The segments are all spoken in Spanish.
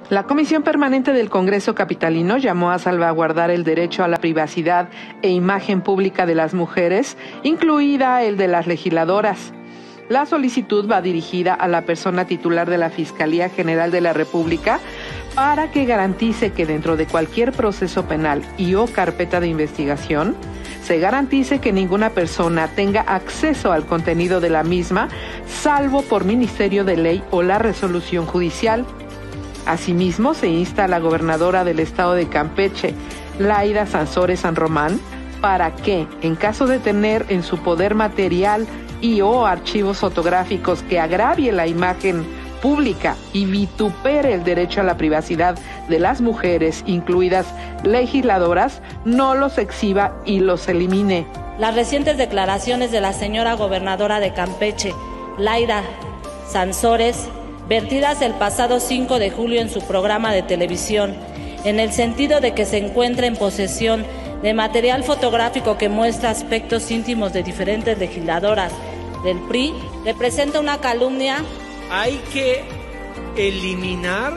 La Comisión Permanente del Congreso Capitalino llamó a salvaguardar el derecho a la privacidad e imagen pública de las mujeres, incluida el de las legisladoras. La solicitud va dirigida a la persona titular de la Fiscalía General de la República para que garantice que dentro de cualquier proceso penal o carpeta de investigación, se garantice que ninguna persona tenga acceso al contenido de la misma, salvo por Ministerio de Ley o la resolución judicial. Asimismo, se insta a la gobernadora del estado de Campeche, Laida Sansores San Román, para que, en caso de tener en su poder material o archivos fotográficos que agravie la imagen pública y vitupere el derecho a la privacidad de las mujeres, incluidas legisladoras, no los exhiba y los elimine. Las recientes declaraciones de la señora gobernadora de Campeche, Laida Sansores, vertidas el pasado 5 de julio en su programa de televisión, en el sentido de que se encuentra en posesión de material fotográfico que muestra aspectos íntimos de diferentes legisladoras del PRI, representa una calumnia. Hay que eliminar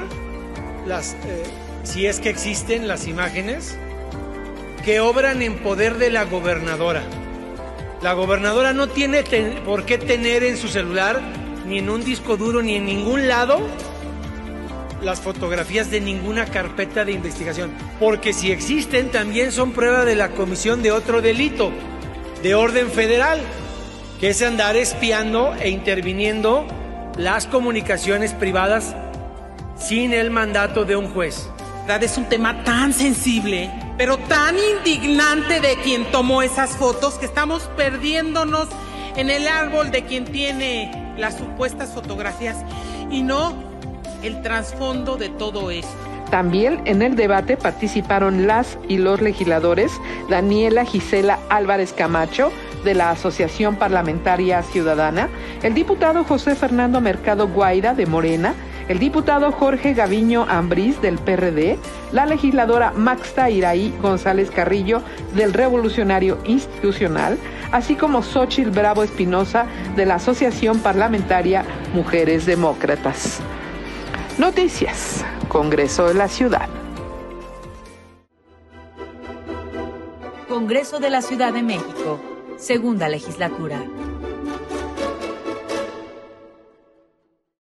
si es que existen las imágenes que obran en poder de la gobernadora. La gobernadora no tiene por qué tener en su celular, ni en un disco duro, ni en ningún lado, las fotografías de ninguna carpeta de investigación, porque si existen también son prueba de la comisión de otro delito de orden federal, que es andar espiando e interviniendo las comunicaciones privadas sin el mandato de un juez. Es un tema tan sensible, pero tan indignante de quien tomó esas fotos, que estamos perdiéndonos en el árbol de quien tiene las supuestas fotografías y no el trasfondo de todo esto. También en el debate participaron las y los legisladores Daniela Gisela Álvarez Camacho, de la Asociación Parlamentaria Ciudadana, el diputado José Fernando Mercado Guaida, de Morena, el diputado Jorge Gaviño Ambriz, del PRD, la legisladora Maxta Iraí González Carrillo, del Revolucionario Institucional, así como Xóchitl Bravo Espinosa, de la Asociación Parlamentaria Mujeres Demócratas. Noticias, Congreso de la Ciudad. Congreso de la Ciudad de México, Segunda Legislatura.